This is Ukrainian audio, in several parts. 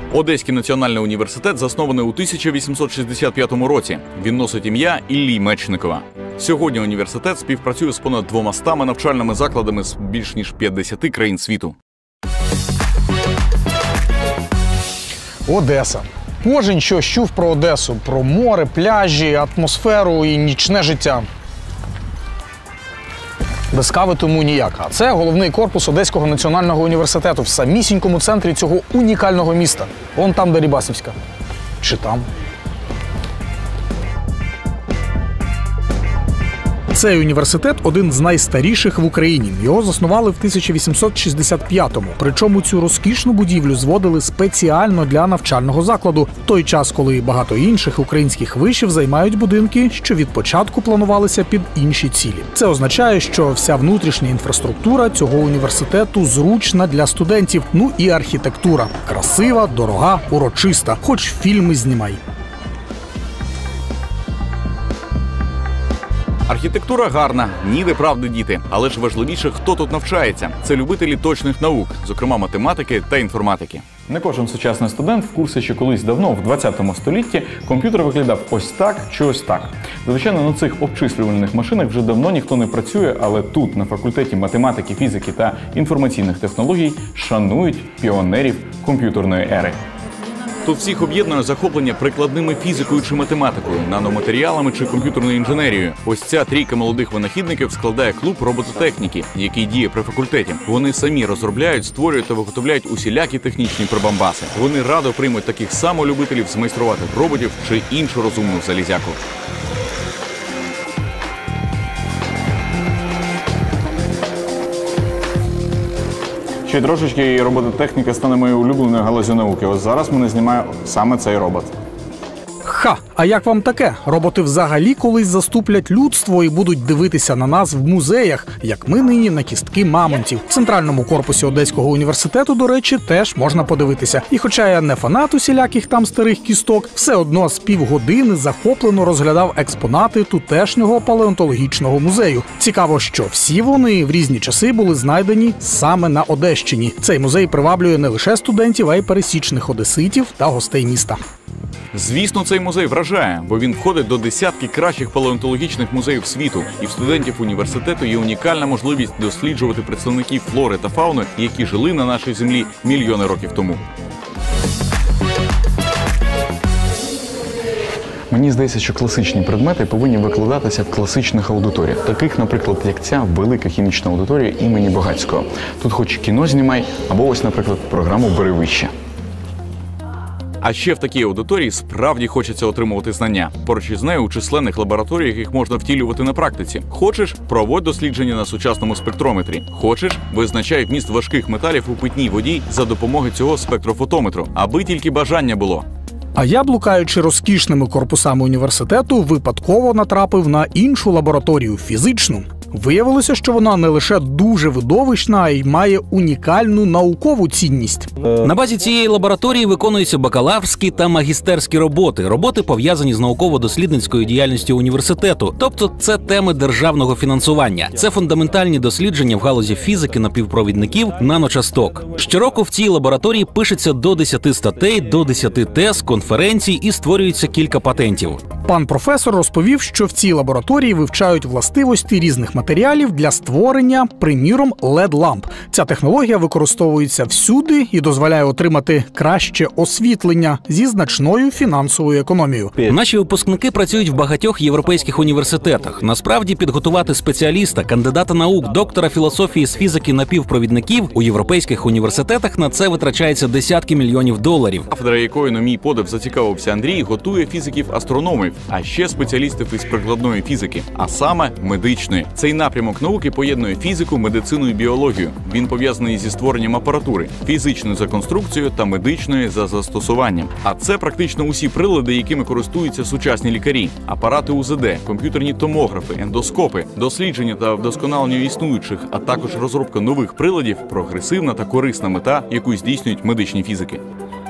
Одеський національний університет заснований у 1865 році. Він носить ім'я Іллі Мечникова. Сьогодні університет співпрацює з понад 200 навчальними закладами з більш ніж 50 країн світу. Одеса. Кожен щось чув про Одесу, про море, пляжі, атмосферу і нічне життя. Без кави тому ніяк. А це головний корпус Одеського національного університету в самісінькому центрі цього унікального міста. Вон там Дерибасівська. Чи там? Цей університет – один з найстаріших в Україні. Його заснували в 1865-му. Причому цю розкішну будівлю зводили спеціально для навчального закладу. В той час, коли багато інших українських вишів займають будинки, що від початку планувалися під інші цілі. Це означає, що вся внутрішня інфраструктура цього університету зручна для студентів. Ну і архітектура. Красива, дорога, урочиста. Хоч фільми знімай. Архітектура гарна, ніде правди діти. Але ж важливіше, хто тут навчається. Це любителі точних наук, зокрема математики та інформатики. Не кожен сучасний студент в курсі, що колись давно, в 20 столітті, комп'ютер виглядав ось так чи ось так. Звичайно, на цих обчислювальних машинах вже давно ніхто не працює, але тут, на факультеті математики, фізики та інформаційних технологій, шанують піонерів комп'ютерної ери. Тут всіх об'єднує захоплення прикладними фізикою чи математикою, наноматеріалами чи комп'ютерною інженерією. Ось ця трійка молодих винахідників складає клуб робототехніки, який діє при факультеті. Вони самі розробляють, створюють та виготовляють усілякі технічні прибамбаси. Вони радо приймуть таких само любителів змайструвати роботів чи іншу розумну залізяку. Ще трошечки і робототехніка стане моєю улюбленою галузю науки. Ось зараз мене знімає саме цей робот. Ха! А як вам таке? Роботи взагалі колись заступлять людство і будуть дивитися на нас в музеях, як ми нині на кістки мамонтів. В центральному корпусі Одеського університету, до речі, теж можна подивитися. І хоча я не фанат усіляких там старих кісток, все одно з півгодини захоплено розглядав експонати тутешнього палеонтологічного музею. Цікаво, що всі вони в різні часи були знайдені саме на Одещині. Цей музей приваблює не лише студентів, а й пересічних одеситів та гостей міста. Звісно, цей музей вражає, бо він входить до десятки кращих палеонтологічних музеїв світу. І в студентів університету є унікальна можливість досліджувати представників флори та фауни, які жили на нашій землі мільйони років тому. Мені здається, що класичні предмети повинні викладатися в класичних аудиторіях, таких, наприклад, як ця велика хімічна аудиторія імені Багацького. Тут хоч кіно знімай, або ось, наприклад, програму «Бери вище». А ще в такій аудиторії справді хочеться отримувати знання. Поруч із нею у численних лабораторіях їх можна втілювати на практиці. Хочеш – проводь дослідження на сучасному спектрометрі. Хочеш – визначай вміст важких металів у питній воді за допомогою цього спектрофотометру. Аби тільки бажання було. А я, блукаючи розкішними корпусами університету, випадково натрапив на іншу лабораторію – фізичну. Виявилося, що вона не лише дуже видовищна, а й має унікальну наукову цінність. На базі цієї лабораторії виконуються бакалаврські та магістерські роботи. Роботи пов'язані з науково-дослідницькою діяльністю університету. Тобто це теми державного фінансування. Це фундаментальні дослідження в галузі фізики напівпровідників, наночасток. Щороку в цій лабораторії пишеться до 10 статей, до 10 тез, конференцій і створюється кілька патентів. Пан професор розповів, що в цій лабораторії вивчають властивості різних матеріалів для створення, приміром, LED-ламп. Ця технологія використовується всюди і дозволяє отримати краще освітлення зі значною фінансовою економією. Наші випускники працюють в багатьох європейських університетах. Насправді, підготувати спеціаліста, кандидата наук, доктора філософії з фізики напівпровідників у європейських університетах на це витрачається десятки мільйонів доларів. Кафедра, якою, на мій подив, зацікавився Андрій, готує фізиків-астрономів, а ще спеціалістів із прикладної фізики, а саме медичної. Цей напрямок науки поєднує фізику, медицину і біологію. Він пов'язаний зі створенням апаратури, фізичною за конструкцією та медичною за застосуванням. А це практично усі прилади, якими користуються сучасні лікарі. Апарати УЗД, комп'ютерні томографи, ендоскопи, дослідження та вдосконалення існуючих, а також розробка нових приладів – прогресивна та корисна мета, яку здійснюють медичні фізики.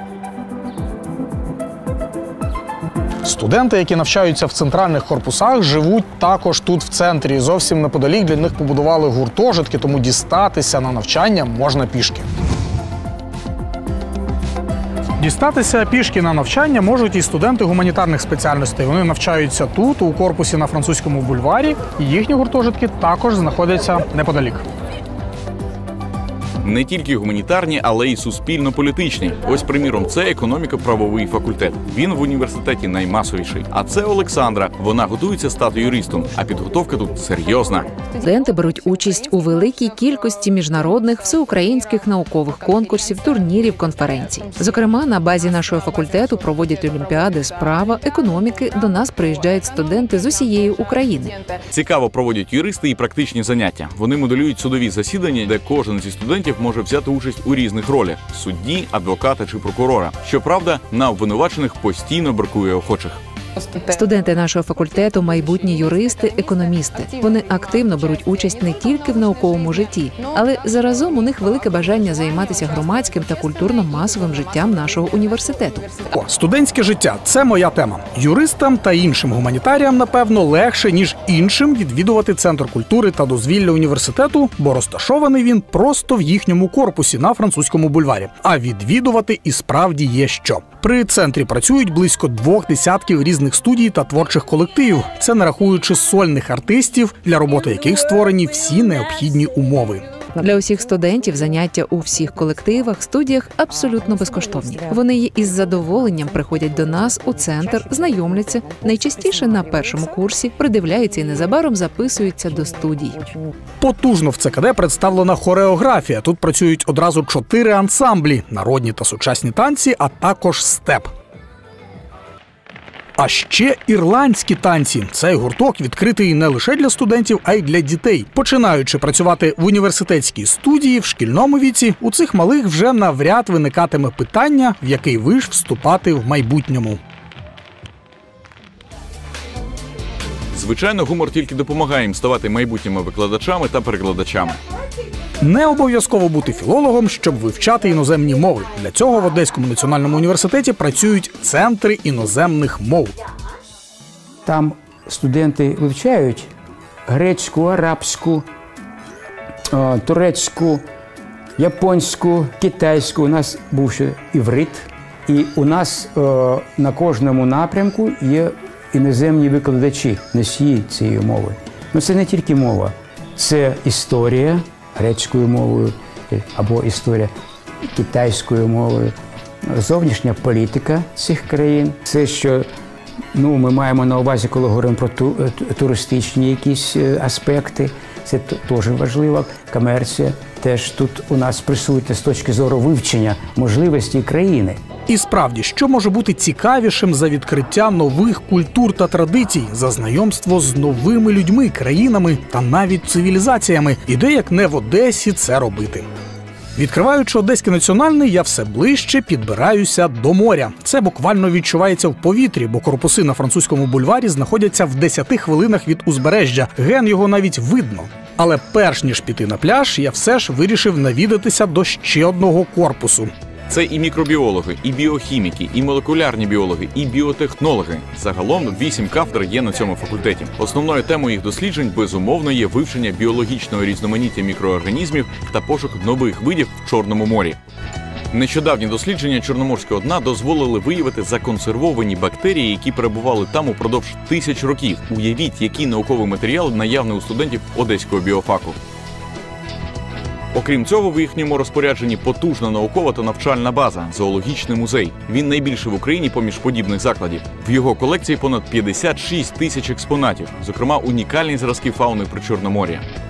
Студенти, які навчаються в центральних корпусах, живуть також тут в центрі. Зовсім неподалік для них побудували гуртожитки, тому дістатися на навчання можна пішки. Дістатися пішки на навчання можуть і студенти гуманітарних спеціальностей. Вони навчаються тут, у корпусі на Французькому бульварі. І їхні гуртожитки також знаходяться неподалік. Не тільки гуманітарні, але й суспільно-політичні. Ось, приміром, це економіко-правовий факультет. Він в університеті наймасовіший. А це Олександра. Вона готується стати юристом, а підготовка тут серйозна. Студенти беруть участь у великій кількості міжнародних, всеукраїнських наукових конкурсів, турнірів, конференцій. Зокрема, на базі нашого факультету проводять олімпіади з права, економіки. До нас приїжджають студенти з усієї України. Цікаво проводять юристи і практичні заняття. Вони моделюють судові засідання, де кожен зі студентів може взяти участь у різних ролях – судді, адвоката чи прокурора. Щоправда, на обвинувачених постійно бракує охочих. Студенти нашого факультету – майбутні юристи, економісти. Вони активно беруть участь не тільки в науковому житті, але заразом у них велике бажання займатися громадським та культурно-масовим життям нашого університету. Студентське життя – це моя тема. Юристам та іншим гуманітаріям, напевно, легше, ніж іншим відвідувати Центр культури та дозвілля університету, бо розташований він просто в їхньому корпусі на Французькому бульварі. А відвідувати і справді є що. При центрі працюють близько 2 десятків різних студій та творчих колективів. Це не рахуючи сольних артистів, для роботи яких створені всі необхідні умови. Для усіх студентів заняття у всіх колективах, студіях абсолютно безкоштовні. Вони із задоволенням приходять до нас у центр, знайомляться, найчастіше на першому курсі, придивляються і незабаром записуються до студій. Потужно в ЦКД представлена хореографія. Тут працюють одразу 4 ансамблі – народні та сучасні танці, а також степ. А ще ірландські танці. Цей гурток відкритий не лише для студентів, а й для дітей. Починаючи працювати в університетській студії в шкільному віці, у цих малих вже навряд виникатиме питання, в який ви ж вступати в майбутньому. Звичайно, гумор тільки допомагає їм ставати майбутніми викладачами та перекладачами. Не обов'язково бути філологом, щоб вивчати іноземні мови. Для цього в Одеському національному університеті працюють центри іноземних мов. Там студенти вивчають грецьку, арабську, турецьку, японську, китайську. У нас був ще іврит. І у нас на кожному напрямку є іноземні викладачі, носії цієї мови. Ну, це не тільки мова, це історія грецькою мовою або історія китайською мовою, зовнішня політика цих країн. Це, що ми маємо на увазі, коли говоримо про туристичні якісь аспекти, це теж важливо. Комерція теж тут у нас присутня з точки зору вивчення можливостей країни. І справді, що може бути цікавішим за відкриття нових культур та традицій, за знайомство з новими людьми, країнами та навіть цивілізаціями, і де як не в Одесі це робити. Відкриваючи Одеський національний, я все ближче підбираюся до моря. Це буквально відчувається в повітрі, бо корпуси на Французькому бульварі знаходяться в 10 хвилинах від узбережжя. Ген його навіть видно. Але перш ніж піти на пляж, я все ж вирішив навідатися до ще одного корпусу. Це і мікробіологи, і біохіміки, і молекулярні біологи, і біотехнологи. Загалом 8 кафедр є на цьому факультеті. Основною темою їх досліджень, безумовно, є вивчення біологічного різноманіття мікроорганізмів та пошук нових видів в Чорному морі. Нещодавні дослідження Чорноморського дна дозволили виявити законсервовані бактерії, які перебували там упродовж 1000 років. Уявіть, який науковий матеріал наявний у студентів Одеського біофаку. Окрім цього, в їхньому розпорядженні потужна наукова та навчальна база – зоологічний музей. Він найбільший в Україні поміж подібних закладів. В його колекції понад 56 тисяч експонатів, зокрема унікальні зразки фауни Причорномор'я.